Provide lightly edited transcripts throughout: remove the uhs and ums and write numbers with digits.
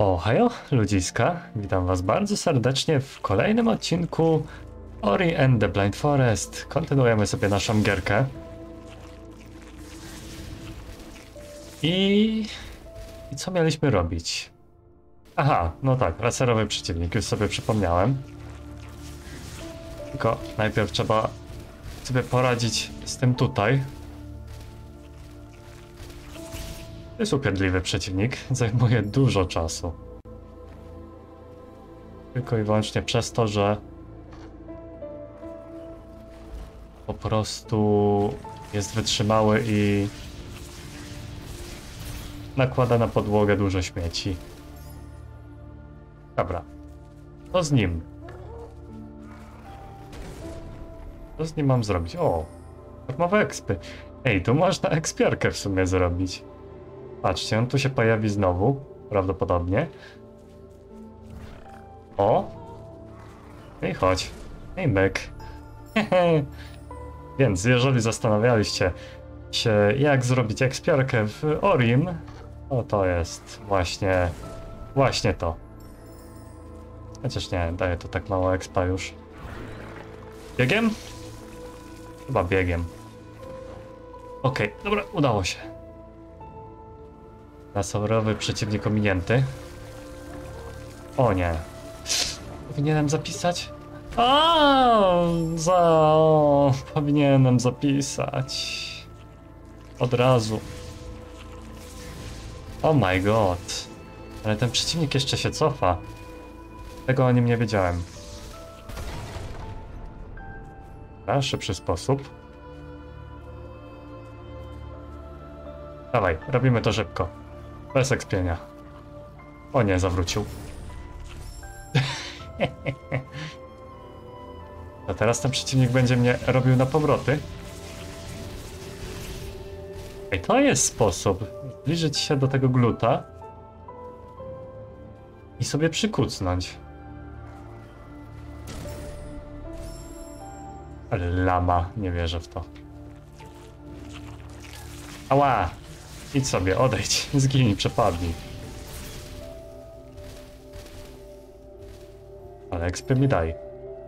Ohajo, ludziska, witam was bardzo serdecznie w kolejnym odcinku Ori and the Blind Forest. Kontynuujemy sobie naszą gierkę. I co mieliśmy robić? Aha, no tak, laserowy przeciwnik, już sobie przypomniałem. Tylko najpierw trzeba sobie poradzić z tym tutaj. To jest upierdliwy przeciwnik, zajmuje dużo czasu. Tylko i wyłącznie przez to, że po prostu jest wytrzymały i nakłada na podłogę dużo śmieci. Dobra, co z nim? Co z nim mam zrobić? O, darmowe ekspy. Ej, tu można ekspiarkę w sumie zrobić. Patrzcie, on tu się pojawi znowu, prawdopodobnie. O! I chodź. I myk. Więc jeżeli zastanawialiście się, jak zrobić ekspiarkę w Orim, to jest właśnie to. Chociaż nie, daje to tak mało expa już. Biegiem? Chyba biegiem. Okej, dobra, udało się. Laserowy przeciwnik ominięty. O nie. Powinienem zapisać? Powinienem zapisać. Od razu. Oh my god. Ale ten przeciwnik jeszcze się cofa. Tego o nim nie wiedziałem. A, szybszy sposób. Dawaj, robimy to szybko. Bez ekspienia. O nie, zawrócił. A teraz ten przeciwnik będzie mnie robił na powroty. Ej, to jest sposób. Zbliżyć się do tego gluta i sobie przykucnąć. Ale lama, nie wierzę w to. Ała! Idź sobie, odejdź, zginij, przepadnij. Ale expy mi daj.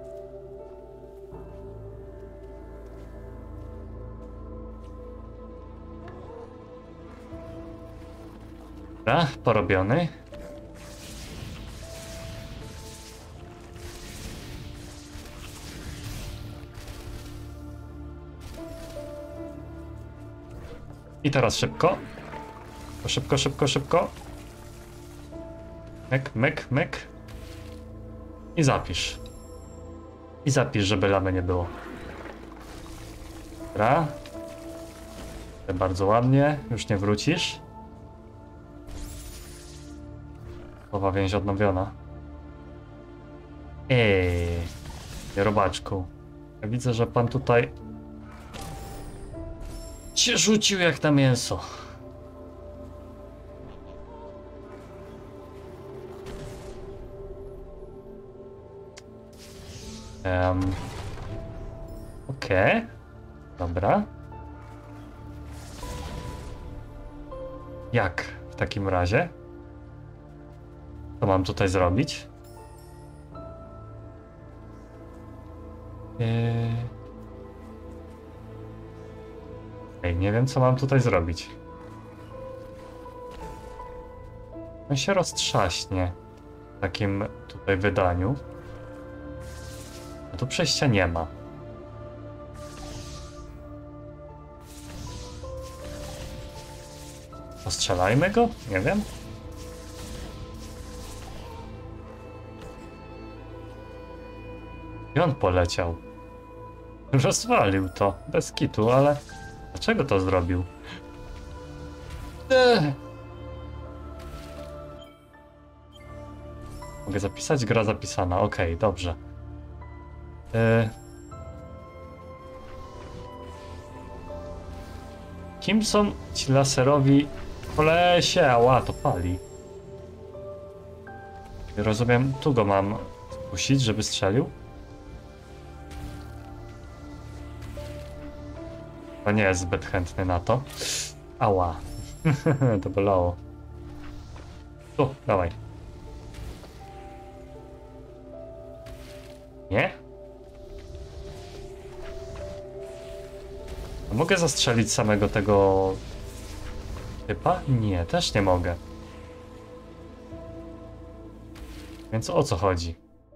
Dobra, porobiony. I teraz szybko. Szybko. Myk. I zapisz. Żeby lamy nie było. Dobra. Bardzo ładnie. Już nie wrócisz. Nowa więź odnowiona. Robaczku. Ja widzę, że pan tutaj się rzucił jak na mięso. Okej. Dobra. Jak w takim razie? Co mam tutaj zrobić? Nie wiem, co mam tutaj zrobić. On się roztrzaśnie w takim tutaj wydaniu. A tu przejścia nie ma. Postrzelajmy go? Nie wiem. I on poleciał. Rozwalił to. Bez kitu, ale... Dlaczego to zrobił? Mogę zapisać? Gra zapisana. Okej, dobrze. Kim są ci laserowi po lesie? Ała, to pali. Rozumiem, tu go mam spuścić, żeby strzelił? To nie jest zbyt chętny na to. Ała. To bolało. Tu, dawaj. Nie? A mogę zastrzelić samego tego typa? Nie, też nie mogę. Więc o co chodzi?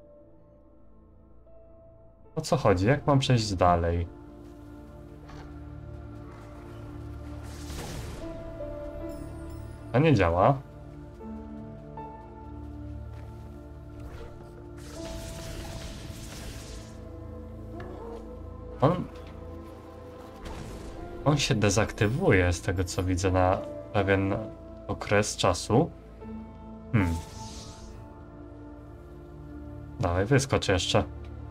O co chodzi? Jak mam przejść dalej? To nie działa. On się dezaktywuje z tego co widzę na pewien okres czasu. Dawaj, wyskocz jeszcze.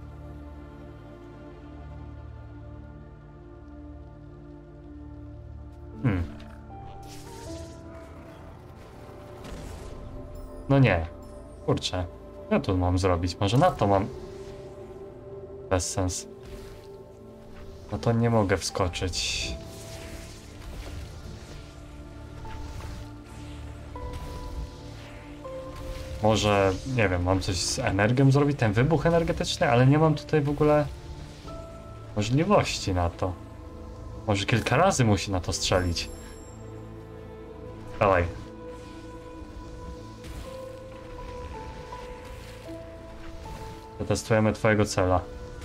No nie. Kurczę. Co tu mam zrobić? Może na to mam... Bez sens. No to nie mogę wskoczyć. Może, nie wiem, mam coś z energią zrobić, ten wybuch energetyczny, ale nie mam tutaj w ogóle możliwości na to. Może kilka razy musi na to strzelić. Dawaj. Przetestujemy twojego cela.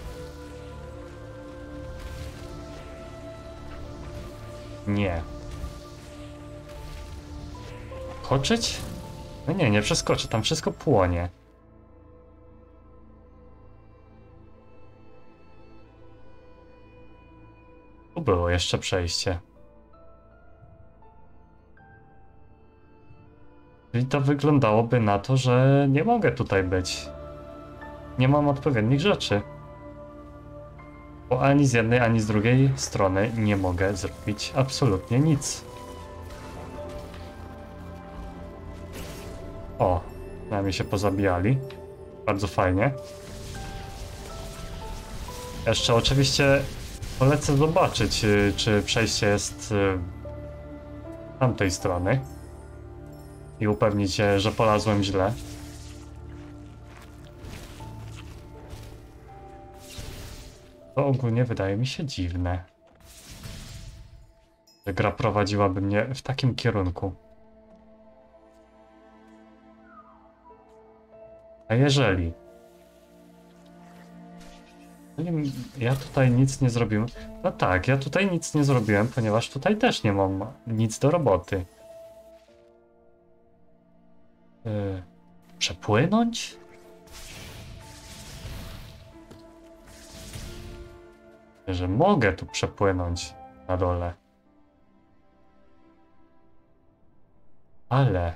Nie. Skoczyć? No nie, nie przeskoczę, tam wszystko płonie. Tu było jeszcze przejście. Czyli to wyglądałoby na to, że nie mogę tutaj być. Nie mam odpowiednich rzeczy. Bo ani z jednej, ani z drugiej strony nie mogę zrobić absolutnie nic. O, przynajmniej się pozabijali. Bardzo fajnie. Jeszcze oczywiście polecę zobaczyć, czy przejście jest z tamtej strony. I upewnić się, że polazłem źle. To ogólnie wydaje mi się dziwne, że gra prowadziłaby mnie w takim kierunku. A jeżeli ja tutaj nic nie zrobiłem... No tak, ja tutaj nic nie zrobiłem, ponieważ tutaj też nie mam nic do roboty. Przepłynąć? Że mogę tu przepłynąć na dole. Ale...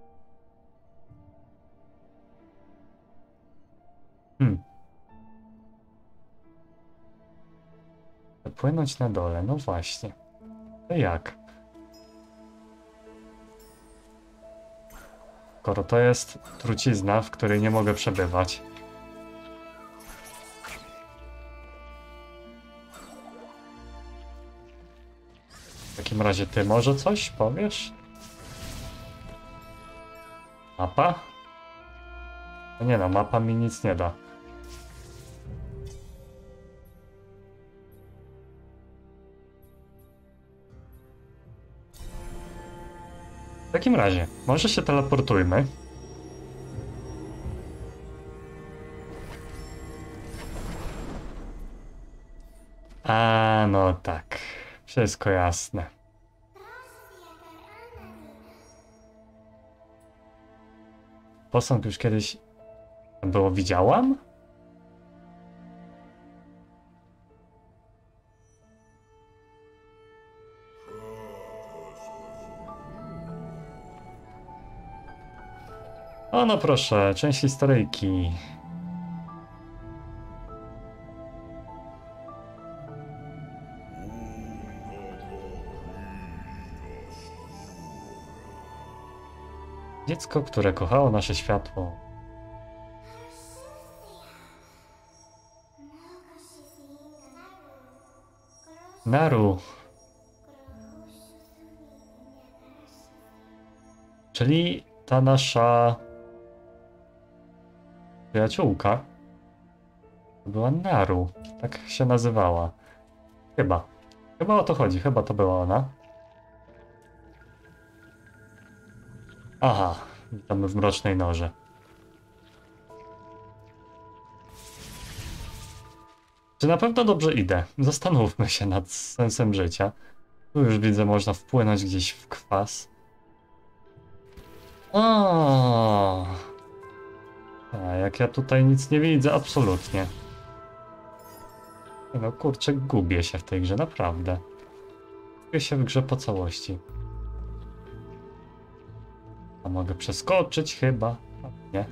Przepłynąć na dole, no właśnie. To jak? Skoro to jest trucizna, w której nie mogę przebywać. W takim razie ty może coś powiesz? Mapa? No nie no, mapa mi nic nie da. W takim razie, może się teleportujmy. A, no tak. Wszystko jasne. Posąg już kiedyś było widziałam? O no proszę, część historyjki. Dziecko, które kochało nasze światło. Naru. Czyli ta nasza przyjaciółka. To była Naru. Tak się nazywała. Chyba. Chyba o to chodzi. Chyba to była ona. Aha. Witamy w Mrocznej Norze. Czy na pewno dobrze idę? Zastanówmy się nad sensem życia. Tu już widzę, można wpłynąć gdzieś w kwas. O, a jak ja tutaj nic nie widzę, absolutnie. No kurczę, gubię się w tej grze, naprawdę. Gubię się w grze po całości. A mogę przeskoczyć chyba? Nie.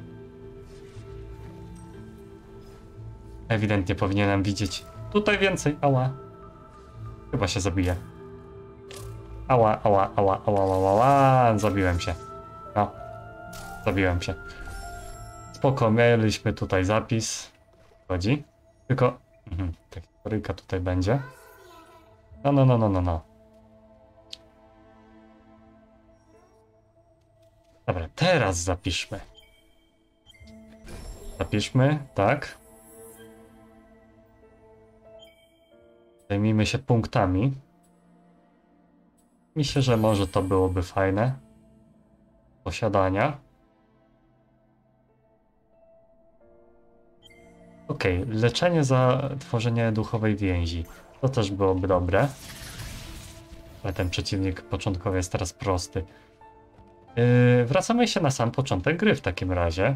Ewidentnie powinienem widzieć tutaj więcej. Ała. Chyba się zabiję. Ała, ała, ała, ała, ała, ała. Zabiłem się. No. Zabiłem się. Spoko, mieliśmy tutaj zapis. Chodzi. Tylko... ta historyjka tutaj będzie. No. Dobra, teraz zapiszmy. Zapiszmy, tak. Zajmijmy się punktami. Myślę, że może to byłoby fajne. Posiadania. Okej, leczenie za tworzenie duchowej więzi. To też byłoby dobre. Ale ten przeciwnik początkowy jest teraz prosty. Wracamy się na sam początek gry w takim razie.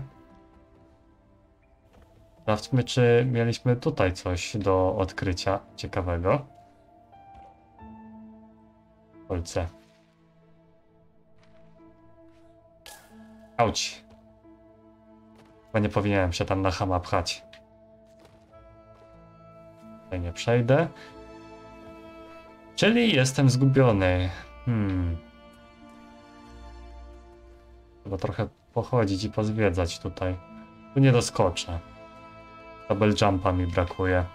Sprawdźmy, czy mieliśmy tutaj coś do odkrycia ciekawego. Kolce. Auć. Chyba nie powinienem się tam na chama pchać. Tutaj nie przejdę. Czyli jestem zgubiony. Trzeba trochę pochodzić i pozwiedzać tutaj. Tu nie doskoczę. Double jumpa mi brakuje.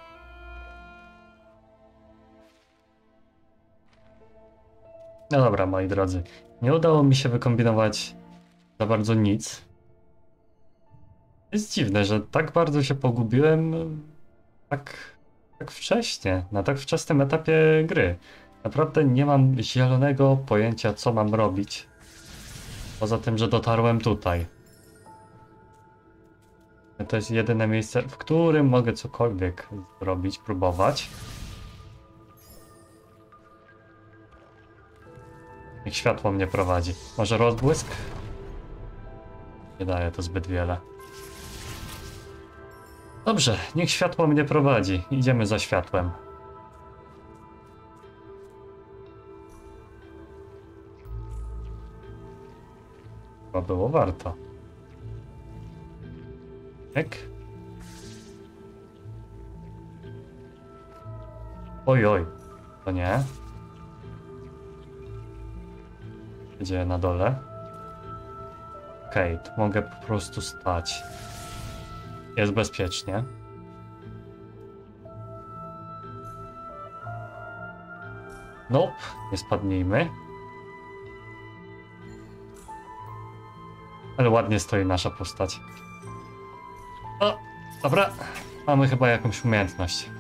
No dobra, moi drodzy. Nie udało mi się wykombinować za bardzo nic. Jest dziwne, że tak bardzo się pogubiłem tak wcześnie, na tak wczesnym etapie gry. Naprawdę nie mam zielonego pojęcia, co mam robić. Poza tym, że dotarłem tutaj. To jest jedyne miejsce, w którym mogę cokolwiek zrobić, próbować. Niech światło mnie prowadzi. Może rozbłysk? Nie daje to zbyt wiele. Dobrze, niech światło mnie prowadzi. Idziemy za światłem. Chyba było warto. Jak? Oj, to nie. Gdzie na dole? Okej, tu mogę po prostu stać. Jest bezpiecznie. Nope, nie spadnijmy. Ale ładnie stoi nasza postać. O, dobra. Mamy chyba jakąś umiejętność.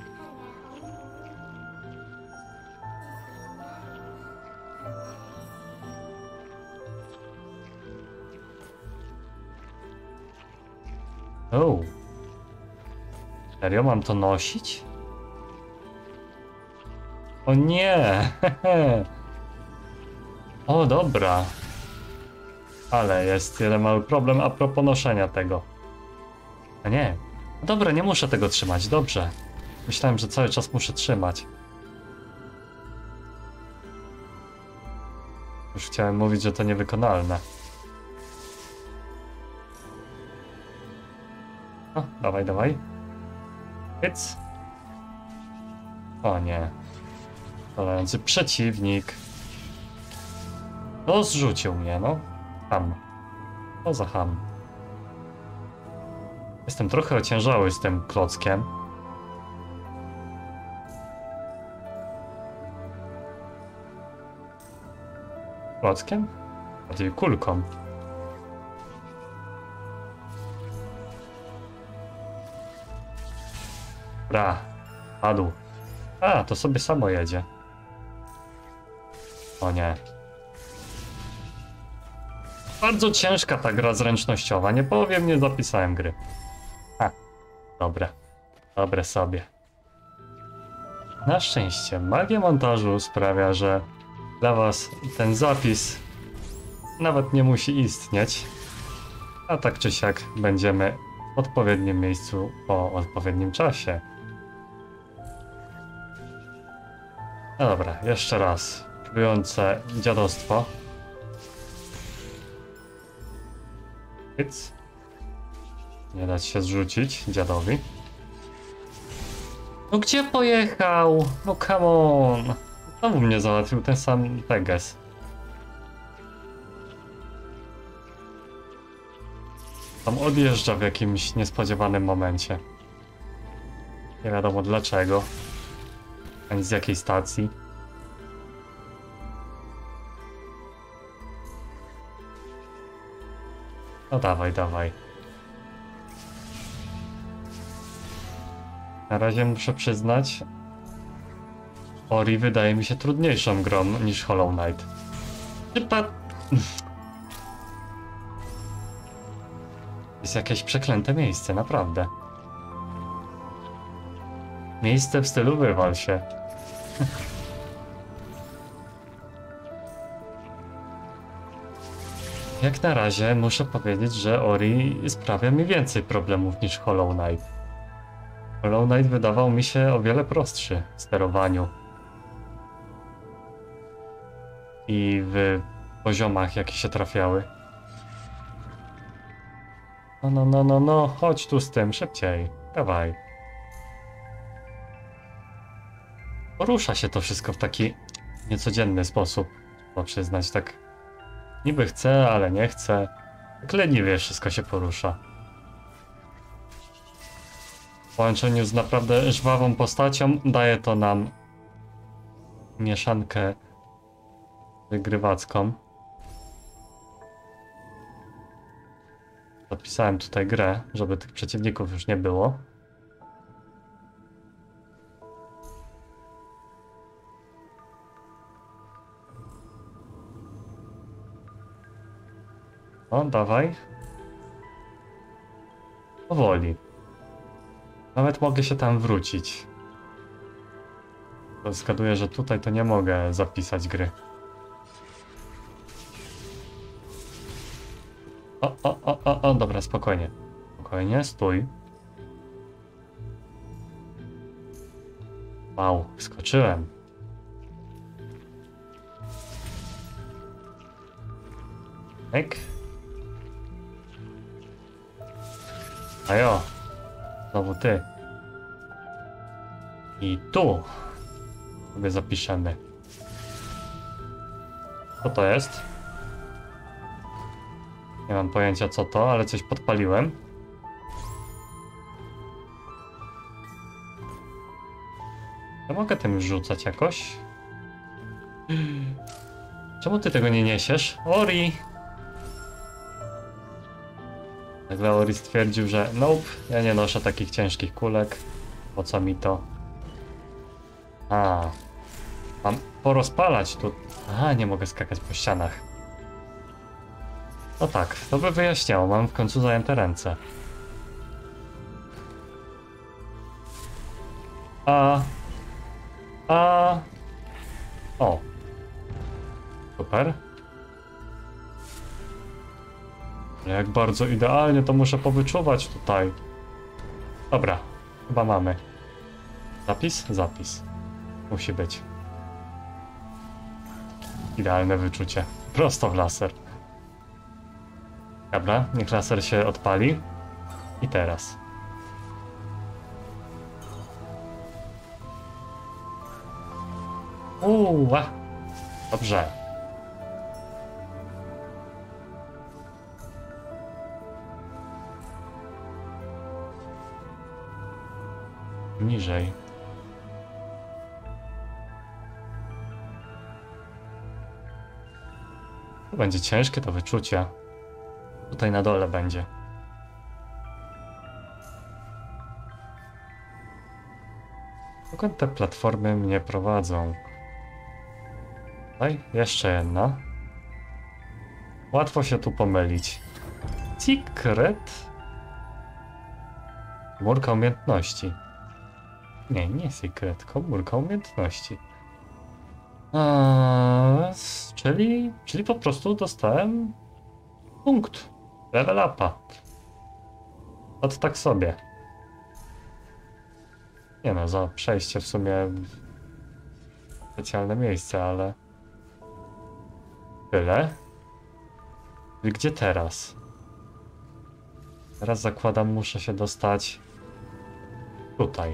O. Serio, mam to nosić? O nie! O, dobra. Ale jest jeden mały problem a propos noszenia tego. A nie. Dobra, nie muszę tego trzymać, dobrze. Myślałem, że cały czas muszę trzymać. Już chciałem mówić, że to niewykonalne. O, dawaj. Hyc. O nie. Szalejący przeciwnik. No, zrzucił mnie, no. Ham. O, za ham. Jestem trochę ociężały z tym klockiem. Klockiem? Bardziej kulką. Bra. Padł. A, to sobie samo jedzie. O nie. Bardzo ciężka ta gra zręcznościowa. Nie powiem, nie zapisałem gry. A, dobre. Dobre sobie. Na szczęście magia montażu sprawia, że dla was ten zapis nawet nie musi istnieć. A tak czy siak będziemy w odpowiednim miejscu po odpowiednim czasie. No dobra, jeszcze raz. Czujące dziadostwo. Nic. Nie dać się zrzucić dziadowi. No gdzie pojechał? No come on. Znowu mnie załatwił ten sam Teges. Tam odjeżdża w jakimś niespodziewanym momencie. Nie wiadomo dlaczego. Ani z jakiej stacji. No dawaj, dawaj. Na razie muszę przyznać, Ori wydaje mi się trudniejszą grą niż Hollow Knight. Jest jakieś przeklęte miejsce, naprawdę. Miejsce w stylu wywal się. Jak na razie muszę powiedzieć, że Ori sprawia mi więcej problemów niż Hollow Knight. Hollow Knight wydawał mi się o wiele prostszy w sterowaniu. I w poziomach, jakie się trafiały. No, chodź tu z tym, szybciej. Dawaj. Porusza się to wszystko w taki niecodzienny sposób. Trzeba przyznać, tak niby chcę, ale nie chcę. Tak leniwie wszystko się porusza. W połączeniu z naprawdę żwawą postacią daje to nam mieszankę wygrywacką. Zapisałem tutaj grę, żeby tych przeciwników już nie było. O, dawaj. Powoli. Nawet mogę się tam wrócić. Zgaduję, że tutaj to nie mogę zapisać gry. O, dobra, spokojnie. Spokojnie, stój. Wow, skoczyłem. Ek. A jo. Znowu ty. I tu sobie zapiszemy. Co to jest? Nie mam pojęcia co to, ale coś podpaliłem. Ja mogę tym już rzucać jakoś? Czemu ty tego nie niesiesz? Ori! Nagle Ori stwierdził, że nope, ja nie noszę takich ciężkich kulek. Po co mi to? A, mam porozpalać tu. Aha, nie mogę skakać po ścianach. No tak, to by wyjaśniało, mam w końcu zajęte ręce. O. Super. Ale jak bardzo idealnie to muszę powyczuwać tutaj. Dobra, chyba mamy. Zapis? Zapis. Musi być. Idealne wyczucie. Prosto w laser. Dobra, niech laser się odpali. I teraz. Dobrze. Niżej. To będzie ciężkie to wyczucie. Tutaj na dole będzie. Dokąd te platformy mnie prowadzą? Tutaj jeszcze jedna. Łatwo się tu pomylić. Secret? Komórka umiejętności. Nie secret, komórka umiejętności. Czyli po prostu dostałem punkt level upa. To tak sobie. Nie no, za przejście w sumie w specjalne miejsce, ale... Tyle. I gdzie teraz? Teraz zakładam, muszę się dostać... tutaj.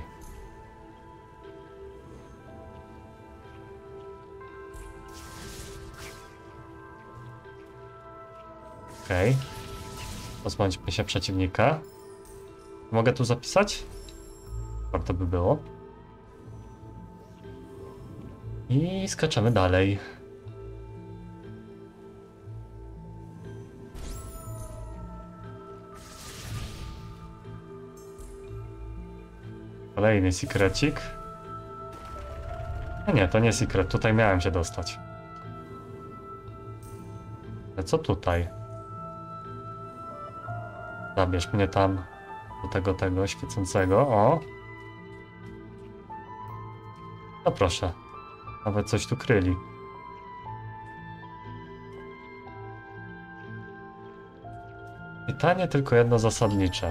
Okej. Pozbądźmy się przeciwnika. Mogę tu zapisać? Warto by było. I skaczemy dalej. Kolejny secrecik. No nie, to nie secret. Tutaj miałem się dostać. Ale co tutaj? Zabierz mnie tam do tego świecącego. O! No proszę. Nawet coś tu kryli. Pytanie tylko jedno zasadnicze.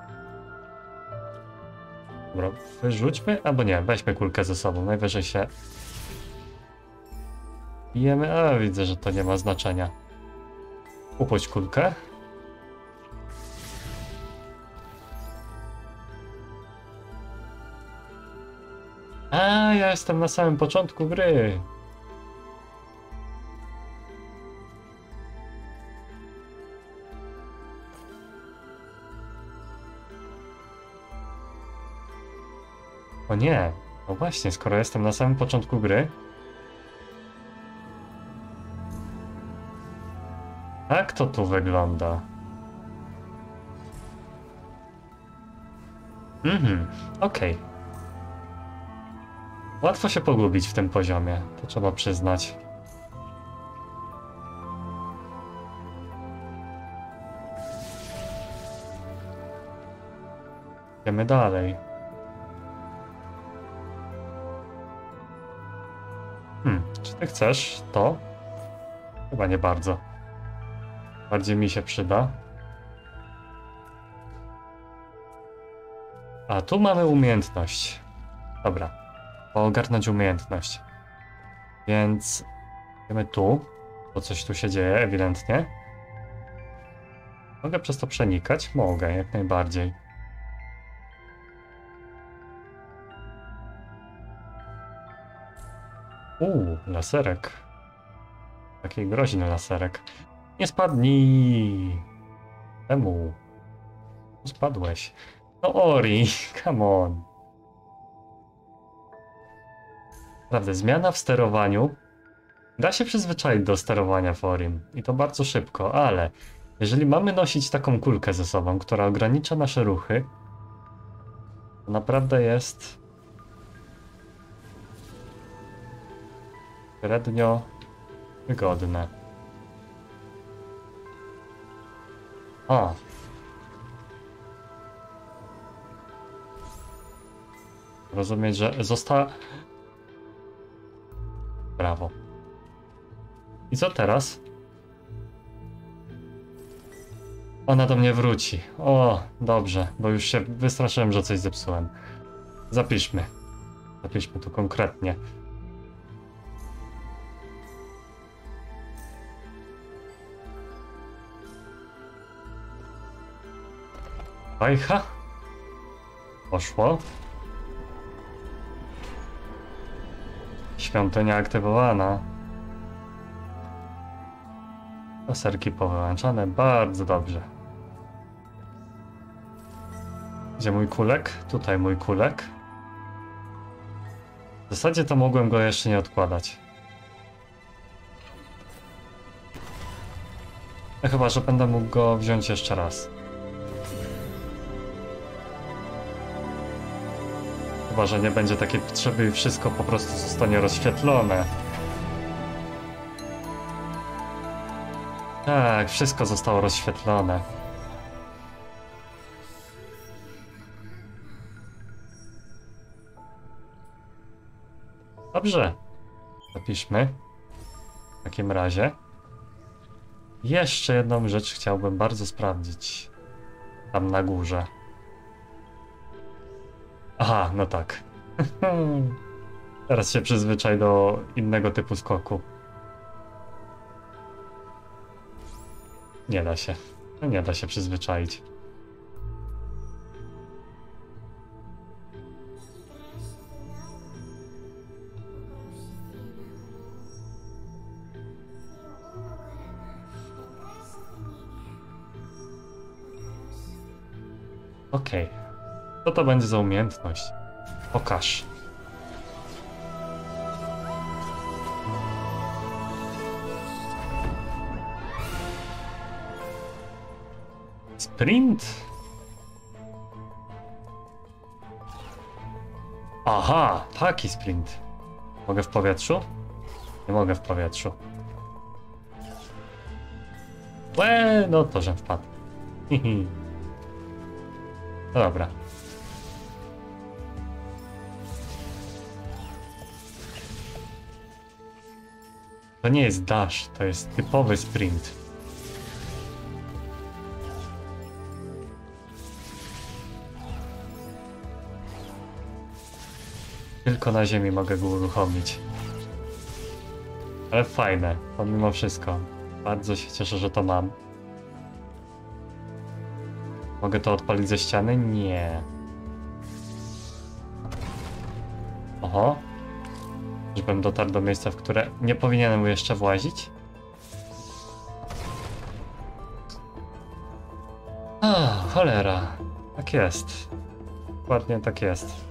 Dobra, wyrzućmy, albo nie, weźmy kulkę ze sobą. Najwyżej się bijemy, a widzę, że to nie ma znaczenia. Upuść kulkę. A, ja jestem na samym początku gry. O nie, no właśnie, skoro jestem na samym początku gry. Tak to tu wygląda. Okej. Łatwo się pogubić w tym poziomie, to trzeba przyznać. Idziemy dalej. Czy ty chcesz to? Chyba nie bardzo. Bardziej mi się przyda. A tu mamy umiejętność. Dobra. Ogarnąć umiejętność. Więc idziemy tu, bo coś tu się dzieje ewidentnie. Mogę przez to przenikać? Mogę, jak najbardziej. Laserek. Taki groźny laserek. Nie spadnij! Czemu? Spadłeś. No Ori, come on. Naprawdę, zmiana w sterowaniu. Da się przyzwyczaić do sterowania w Orim. I to bardzo szybko, ale jeżeli mamy nosić taką kulkę ze sobą, która ogranicza nasze ruchy, to naprawdę jest średnio wygodne. O! Rozumieć, że została... Brawo. I co teraz? Ona do mnie wróci. O, dobrze, bo już się wystraszyłem, że coś zepsułem. Zapiszmy. Zapiszmy to konkretnie. Bajcha. Poszło. Świątynia aktywowana. Laserki powyłączane. Bardzo dobrze. Gdzie mój kulek? Tutaj mój kulek. W zasadzie to mogłem go jeszcze nie odkładać. No chyba, że będę mógł go wziąć jeszcze raz. Chyba że nie będzie takiej potrzeby i wszystko po prostu zostanie rozświetlone. Tak, wszystko zostało rozświetlone. Dobrze. Zapiszmy. W takim razie. Jeszcze jedną rzecz chciałbym bardzo sprawdzić. Tam na górze. Aha, no tak. Teraz się przyzwyczaj do innego typu skoku. Nie da się. Nie da się przyzwyczaić. Okej. Co to będzie za umiejętność? Pokaż. Sprint? Aha, taki sprint. Mogę w powietrzu? Nie mogę w powietrzu. No to, że wpadł. No dobra. To nie jest dash, to jest typowy sprint. Tylko na ziemi mogę go uruchomić. Ale fajne, pomimo wszystko. Bardzo się cieszę, że to mam. Mogę to odpalić ze ściany? Nie. Oho. Żebym dotarł do miejsca, w które nie powinienem jeszcze włazić. Cholera. Tak jest. Dokładnie tak jest.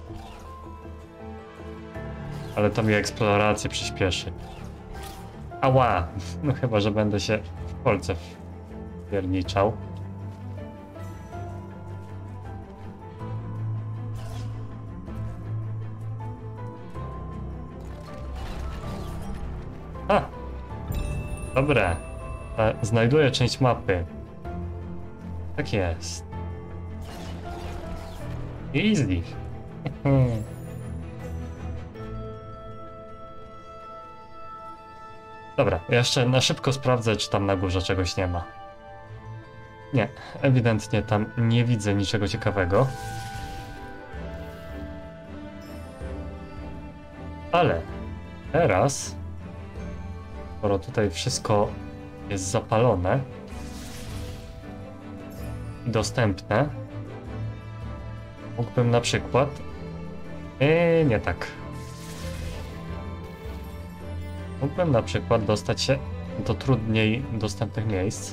Ale to mi eksplorację przyspieszy. Ała! No chyba, że będę się w kolce wpierniczał. Dobra. Znajduję część mapy. Tak jest. Easy. Dobra, jeszcze na szybko sprawdzę, czy tam na górze czegoś nie ma. Nie, ewidentnie tam nie widzę niczego ciekawego. Ale teraz, skoro tutaj wszystko jest zapalone i dostępne, mógłbym na przykład... nie tak. Mógłbym na przykład dostać się do trudniej dostępnych miejsc.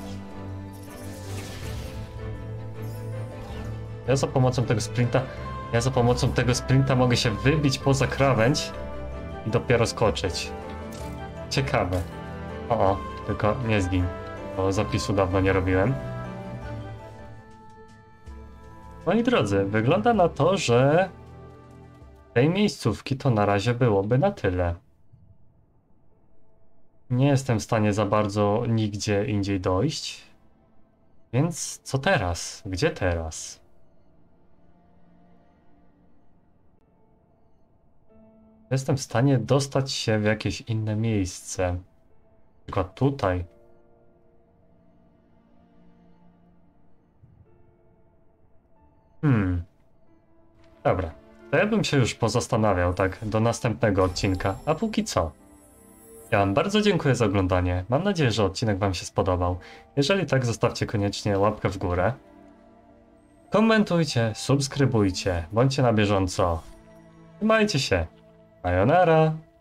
Ja za pomocą tego sprinta mogę się wybić poza krawędź i dopiero skoczyć. Ciekawe. O, tylko nie zgin, bo zapisu dawno nie robiłem. Moi drodzy, wygląda na to, że tej miejscówki to na razie byłoby na tyle. Nie jestem w stanie za bardzo nigdzie indziej dojść. Więc co teraz? Gdzie teraz? Jestem w stanie dostać się w jakieś inne miejsce. Na przykład tutaj. Dobra. To ja bym się już pozastanawiał tak do następnego odcinka. A póki co? Ja wam bardzo dziękuję za oglądanie. Mam nadzieję, że odcinek wam się spodobał. Jeżeli tak, zostawcie koniecznie łapkę w górę. Komentujcie, subskrybujcie, bądźcie na bieżąco. Trzymajcie się. Sayonara.